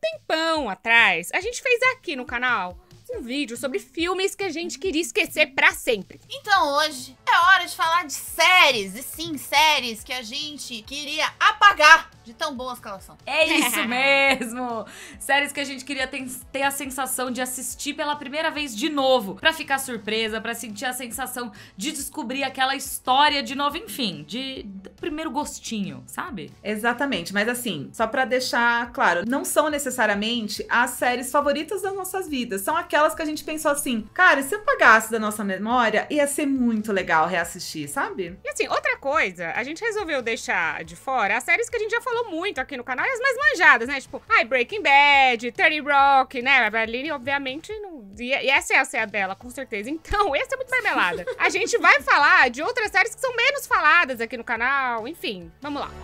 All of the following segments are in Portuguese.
tempão atrás, a gente fez aqui no canal um vídeo sobre filmes que a gente queria esquecer pra sempre. Então hoje é hora de falar de séries, e sim, séries que a gente queria apagar de tão boas que elas são. É isso mesmo! Séries que a gente queria ter a sensação de assistir pela primeira vez de novo, pra ficar surpresa, pra sentir a sensação de descobrir aquela história de novo, enfim, de primeiro gostinho, sabe? Exatamente, mas assim, só pra deixar claro, não são necessariamente as séries favoritas das nossas vidas, são aquelas que a gente pensou assim, cara, se eu apagasse da nossa memória, ia ser muito legal reassistir, sabe? E assim, outra coisa, a gente resolveu deixar de fora as séries que a gente já falou muito aqui no canal, e as mais manjadas, né? Tipo, Breaking Bad, 30 Rock, né? A Berline, obviamente, não... E essa é a dela, com certeza. Então, essa é muito marmelada. A gente vai falar de outras séries que são menos faladas aqui no canal, enfim, vamos lá.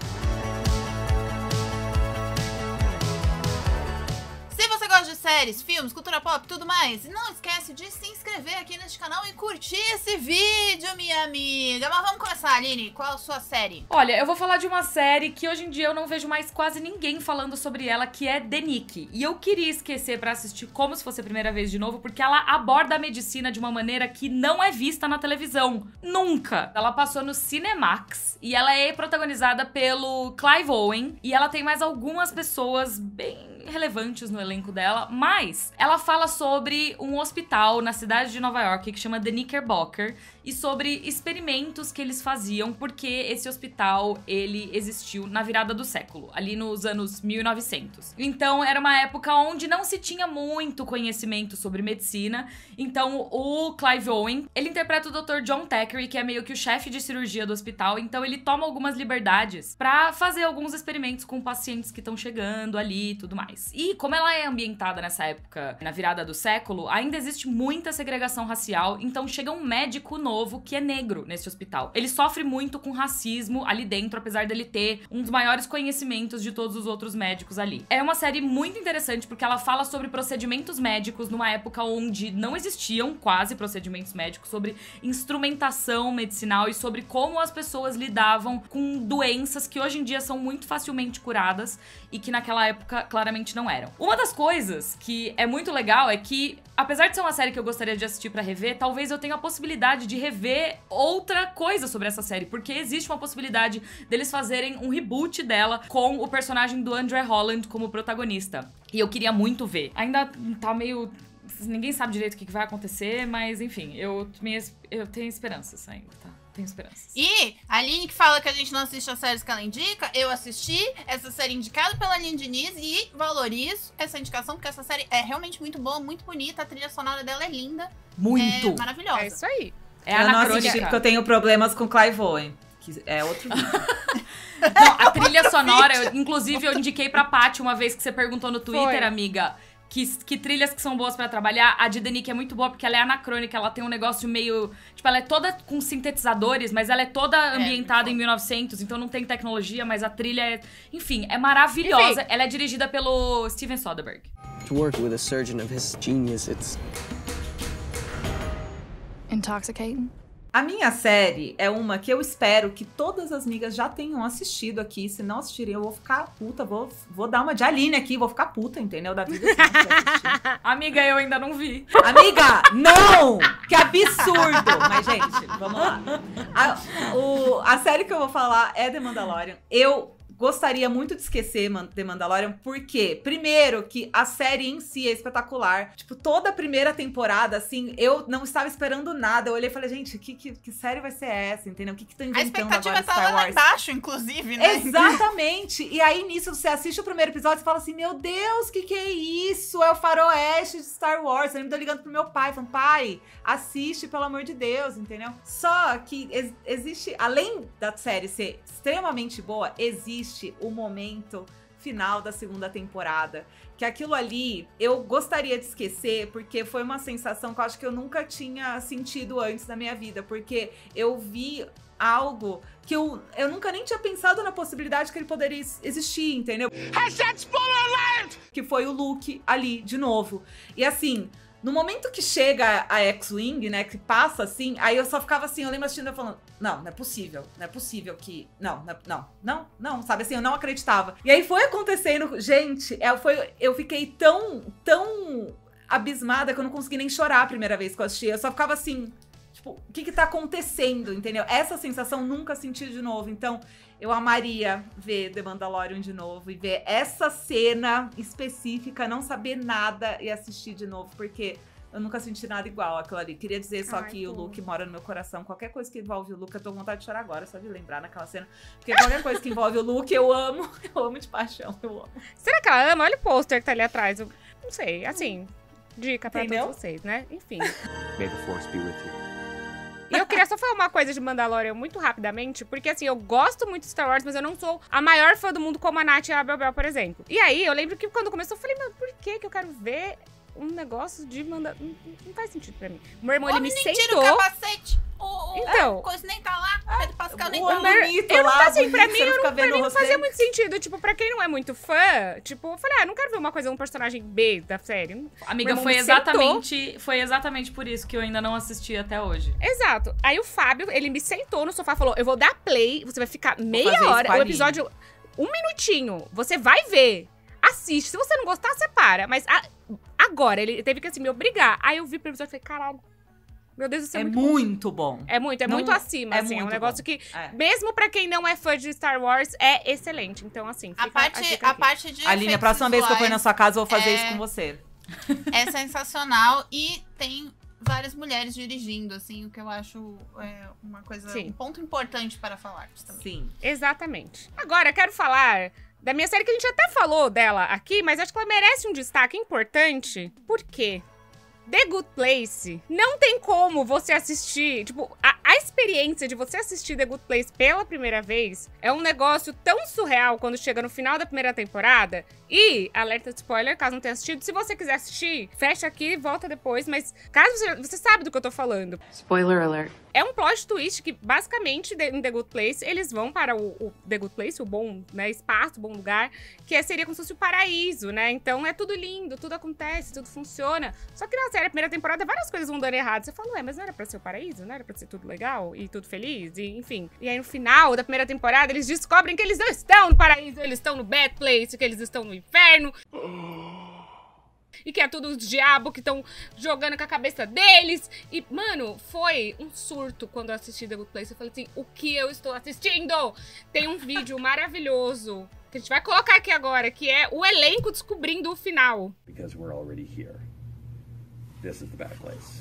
Se você gosta de séries, filmes, cultura pop e tudo mais, não esquece de se inscrever aqui neste canal e curtir esse vídeo, minha amiga. Mas vamos começar, Aline. Qual a sua série? Olha, eu vou falar de uma série que hoje em dia eu não vejo mais quase ninguém falando sobre ela, que é The Nick. E eu queria esquecer pra assistir como se fosse a primeira vez de novo, porque ela aborda a medicina de uma maneira que não é vista na televisão. Nunca! Ela passou no Cinemax e ela é protagonizada pelo Clive Owen. E ela tem mais algumas pessoas bem relevantes no elenco dela, mas ela fala sobre um hospital na cidade de Nova York que chama The Knickerbocker e sobre experimentos que eles faziam, porque esse hospital, ele existiu na virada do século, ali nos anos 1900. Então, era uma época onde não se tinha muito conhecimento sobre medicina, então o Clive Owen, ele interpreta o Dr. John Thackeray, que é meio que o chefe de cirurgia do hospital, então ele toma algumas liberdades pra fazer alguns experimentos com pacientes que estão chegando ali e tudo mais. E como ela é ambientada nessa época, na virada do século, ainda existe muita segregação racial, então chega um médico novo que é negro nesse hospital. Ele sofre muito com racismo ali dentro, apesar dele ter um dos maiores conhecimentos de todos os outros médicos ali. É uma série muito interessante porque ela fala sobre procedimentos médicos numa época onde não existiam quase procedimentos médicos, sobre instrumentação medicinal e sobre como as pessoas lidavam com doenças que hoje em dia são muito facilmente curadas e que naquela época claramente não eram. Uma das coisas que é muito legal é que, apesar de ser uma série que eu gostaria de assistir pra rever, talvez eu tenha a possibilidade de rever outra coisa sobre essa série, porque existe uma possibilidade deles fazerem um reboot dela com o personagem do Andre Holland como protagonista. E eu queria muito ver. Ainda tá meio... Ninguém sabe direito o que vai acontecer, mas enfim, eu tenho esperanças ainda, tá? Tenho esperanças. E a Aline que fala que a gente não assiste as séries que ela indica, eu assisti essa série indicada pela Aline Diniz e valorizo essa indicação, porque essa série é realmente muito boa, muito bonita, a trilha sonora dela é linda. Muito! É maravilhosa. É isso aí. É eu não anacrônica. assisti porque eu tenho problemas com Clive Owen, que é outro vídeo. Não, a trilha sonora, inclusive eu indiquei pra Paty uma vez que você perguntou no Twitter, Foi. amiga, que trilhas que são boas pra trabalhar. A de The Nick é muito boa porque ela é anacrônica, ela tem um negócio meio... Tipo, ela é toda com sintetizadores, mas ela é toda ambientada em 1900, então não tem tecnologia, mas a trilha é... Enfim, é maravilhosa. Enfim. Ela é dirigida pelo Steven Soderbergh. To work with a surgeon of his genius, it's intoxicating. A minha série é uma que eu espero que todas as amigas já tenham assistido aqui. Se não assistirem, eu vou ficar puta. Vou dar uma de Aline aqui, vou ficar puta, entendeu? Da vida se não assistir. Amiga, eu ainda não vi. Amiga, não! Que absurdo! Mas, gente, vamos lá. A série que eu vou falar é The Mandalorian. Eu gostaria muito de esquecer The Mandalorian, porque, primeiro, que a série em si é espetacular. Tipo, toda a primeira temporada, assim, eu não estava esperando nada. Eu olhei e falei, gente, que série vai ser essa, entendeu? O que estão A inventando expectativa agora tá Star lá Wars? embaixo, inclusive, né? Exatamente! E aí, nisso, você assiste o primeiro episódio e fala assim, meu Deus, que é isso? É o faroeste de Star Wars. Eu lembro de eu ligando pro meu pai, falando, pai, assiste, pelo amor de Deus, entendeu? Só que existe, além da série ser extremamente boa, existe o momento final da segunda temporada, que aquilo ali eu gostaria de esquecer, porque foi uma sensação que eu acho que eu nunca tinha sentido antes na minha vida, porque eu vi algo que eu nunca nem tinha pensado na possibilidade que ele poderia existir, entendeu? Que foi o Luke ali, de novo. E assim, no momento que chega a X-Wing, né, que passa assim, aí eu só ficava assim, eu lembro assistindo e falando, não é possível. Não é possível que... Não, sabe assim, eu não acreditava. E aí foi acontecendo, gente, eu fiquei tão abismada que eu não consegui nem chorar a primeira vez que eu assisti. Eu só ficava assim, tipo, o que tá acontecendo, entendeu? Essa sensação nunca senti de novo. Então, eu amaria ver The Mandalorian de novo e ver essa cena específica, não saber nada e assistir de novo, porque eu nunca senti nada igual àquilo ali. Queria dizer só que o Luke mora no meu coração. Qualquer coisa que envolve o Luke, eu tô com vontade de chorar agora, só de lembrar naquela cena. Porque qualquer coisa que envolve o Luke, eu amo de paixão, eu amo. Será que ela ama? Olha o pôster que tá ali atrás. Eu não sei, assim, dica pra todos vocês, né? Enfim. May the Force be with you. E eu queria só falar uma coisa de Mandalorian muito rapidamente, porque assim, eu gosto muito de Star Wars, mas eu não sou a maior fã do mundo como a Nath e a Bel, por exemplo. E aí, eu lembro que quando começou, eu falei, mas por que eu quero ver um negócio de Mandalorian? Não faz sentido pra mim. O meu irmão, ele me sentou... Tira o capacete. Então, coisa nem tá lá. Pedro Pascal nem o tá lá. bonito eu não, lá, assim, pra bonito, mim, você fica vendo não o fazia roteiro. muito sentido. Tipo, pra quem não é muito fã, tipo, eu falei, não quero ver uma coisa, um personagem B da série. Amiga, Meu foi irmão me exatamente por isso que eu ainda não assisti até hoje. Exato. Aí o Fábio, ele me sentou no sofá e falou, eu vou dar play, você vai ficar fazer meia isso hora, com a o Aline. episódio, 1 minutinho, você vai ver, assiste. Se você não gostar, você para. Mas agora, ele teve que, assim, me obrigar. Aí eu vi pro episódio e falei, caralho, meu Deus, isso é muito bom. É muito acima, é assim. É um muito negócio bom. que, É. mesmo pra quem não é fã de Star Wars, é excelente. Então, assim, fica A parte de Aline, a efeitos próxima vez que eu for na visuais sua casa, eu vou fazer isso com você. é sensacional e tem várias mulheres dirigindo, assim, o que eu acho uma coisa, Sim. um ponto importante para falar também. Sim. Exatamente. Agora, quero falar da minha série, que a gente até falou dela aqui, mas acho que ela merece um destaque importante. Por quê? The Good Place, não tem como você assistir, tipo, a experiência de você assistir The Good Place pela primeira vez é um negócio tão surreal quando chega no final da primeira temporada. E, alerta de spoiler, caso não tenha assistido, se você quiser assistir, fecha aqui e volta depois, mas caso você sabe do que eu tô falando. Spoiler alert. É um plot twist que, basicamente, em The Good Place, eles vão para o The Good Place, o bom, né, espaço, o bom lugar, que seria como se fosse o paraíso, né? Então é tudo lindo, tudo acontece, tudo funciona. Só que na série, a primeira temporada, várias coisas vão dando errado. Você fala, ué, mas não era pra ser o paraíso? Não era pra ser tudo legal e tudo feliz? E, enfim. E aí, no final da primeira temporada, eles descobrem que eles não estão no paraíso, eles estão no Bad Place, que eles estão no inferno. E que é tudo os diabos que estão jogando com a cabeça deles. E, mano, foi um surto quando eu assisti The Good Place. Eu falei assim, o que eu estou assistindo? Tem um vídeo maravilhoso que a gente vai colocar aqui agora, que é o elenco descobrindo o final. Because we're already here. This is the bad place.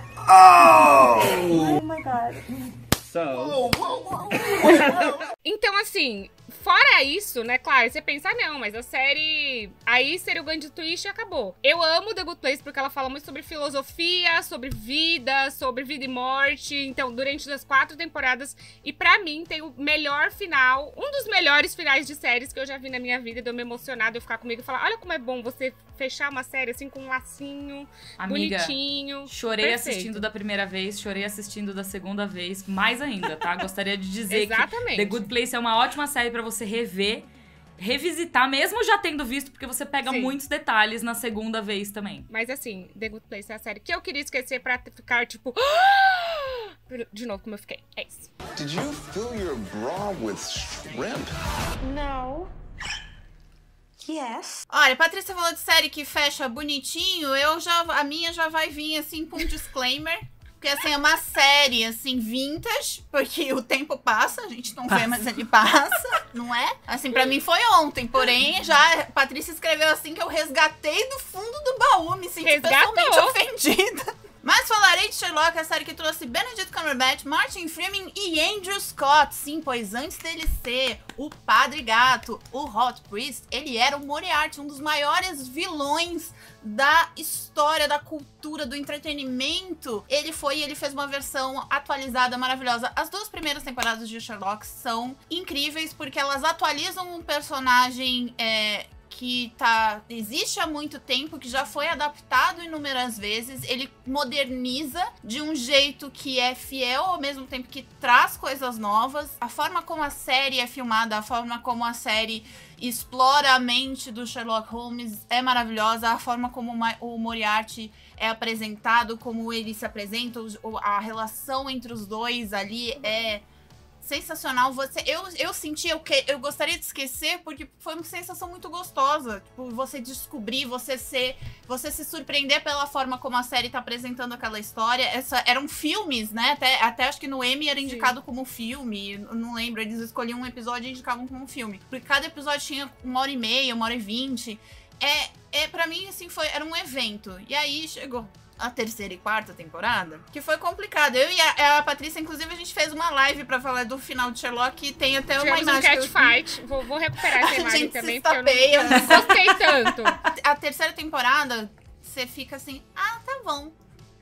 Oh my god. So, Então, assim, fora isso, né, claro, você pensa, não, mas a série aí seria o grande twist e acabou. Eu amo The Good Place porque ela fala muito sobre filosofia, sobre vida e morte, então, durante as 4 temporadas, e pra mim tem o melhor final, um dos melhores finais de séries que eu já vi na minha vida, de eu me emocionar, de eu ficar comigo e falar, olha como é bom você fechar uma série assim com um lacinho, Amiga, bonitinho. chorei perfeito. assistindo da primeira vez, chorei assistindo da segunda vez, mais ainda, tá? Gostaria de dizer Exatamente. que The Good Place é uma ótima série pra você rever, revisitar, mesmo já tendo visto, porque você pega Sim. muitos detalhes na segunda vez também. Mas assim, The Good Place é a série que eu queria esquecer pra ficar, tipo... De novo, como eu fiquei. É isso. Did you fill your bra with shrimp? No. Yes. Olha, a Patrícia falou de série que fecha bonitinho, a minha já vai vir, assim, com um disclaimer. Porque, assim, é uma série, assim, vintage, porque o tempo passa, a gente não vê, mas ele passa, não é? Assim, pra mim foi ontem, porém, já a Patrícia escreveu assim que eu resgatei do fundo do baú, me senti Resgatou. pessoalmente ofendida. Mas falarei de Sherlock, a série que trouxe Benedict Cumberbatch, Martin Freeman e Andrew Scott. Sim, pois antes dele ser o Padre Gato, o Hot Priest, ele era o Moriarty, um dos maiores vilões da história, da cultura, do entretenimento. Ele fez uma versão atualizada, maravilhosa. As 2 primeiras temporadas de Sherlock são incríveis, porque elas atualizam um personagem que existe há muito tempo, que já foi adaptado inúmeras vezes. Ele moderniza de um jeito que é fiel, ao mesmo tempo que traz coisas novas. A forma como a série é filmada, a forma como a série explora a mente do Sherlock Holmes é maravilhosa. A forma como o Moriarty é apresentado, como ele se apresenta, a relação entre os dois ali é sensacional. Eu senti, eu gostaria de esquecer, porque foi uma sensação muito gostosa. Tipo, você descobrir, você se surpreender pela forma como a série tá apresentando aquela história. Eram filmes, né? Até acho que no Emmy era indicado como filme. Não lembro, eles escolhiam um episódio e indicavam como filme. Porque cada episódio tinha 1h30, 1h20. Pra mim, assim, era um evento. E aí chegou a 3ª e 4ª temporada, que foi complicado. Eu e a Patrícia, inclusive, a gente fez uma live pra falar do final de Sherlock, e tem até uma imagem catfight. Vou recuperar essa imagem também, porque eu não gostei tanto. A 3ª temporada, você fica assim, tá bom.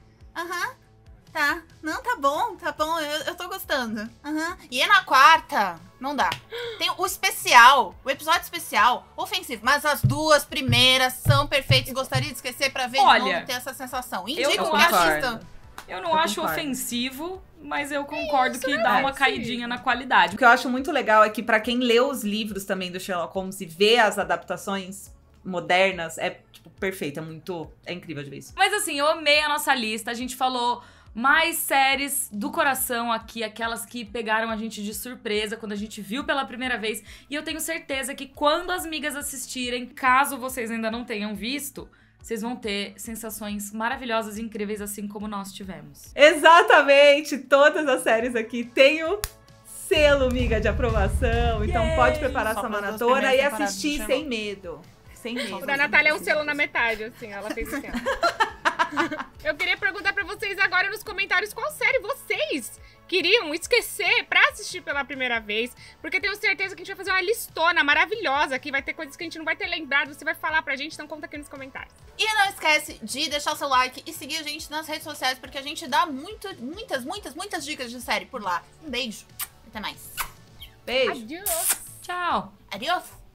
Tá. Não, tá bom, eu tô gostando. E na 4ª, não dá. Tem o episódio especial, ofensivo, mas as 2 primeiras são perfeitas. Gostaria de esquecer pra ver de novo, ter essa sensação. Indico que assistam. Eu não acho ofensivo, mas eu concordo que dá uma caidinha na qualidade. O que eu acho muito legal é que pra quem leu os livros também do Sherlock Holmes e vê as adaptações modernas, é tipo perfeito, é incrível de ver isso. Mas assim, eu amei a nossa lista, a gente falou mais séries do coração aqui, aquelas que pegaram a gente de surpresa quando a gente viu pela primeira vez. E eu tenho certeza que quando as migas assistirem, caso vocês ainda não tenham visto, vocês vão ter sensações maravilhosas e incríveis, assim como nós tivemos. Exatamente! Todas as séries aqui têm o selo, miga, de aprovação. Então pode preparar sua maratona e assistir sem medo. Sem medo. O da Natália é um selo na metade, assim. Ela fez assim, ó. Eu queria perguntar pra vocês agora nos comentários qual série vocês queriam esquecer pra assistir pela primeira vez, porque tenho certeza que a gente vai fazer uma listona maravilhosa aqui, vai ter coisas que a gente não vai ter lembrado, você vai falar pra gente, então conta aqui nos comentários. E não esquece de deixar o seu like e seguir a gente nas redes sociais, porque a gente dá muitas dicas de série por lá. Um beijo, até mais. Beijo. Adiós. Tchau. Adiós.